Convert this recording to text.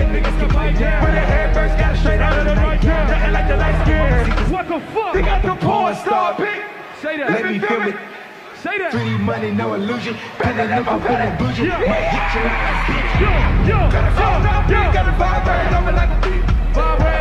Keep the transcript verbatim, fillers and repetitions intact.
niggas get played down. When their head first got it straight out of the nightgown. Nothing like the light skin. What the fuck? They got the porn star pick. Say that. Let me feel it. Say that. three D money, no illusion. Better than my better bougie. Might hit you like a bitch. Yo, yo, got a phone, got a vibrate, I'm like a beat. Vibrate.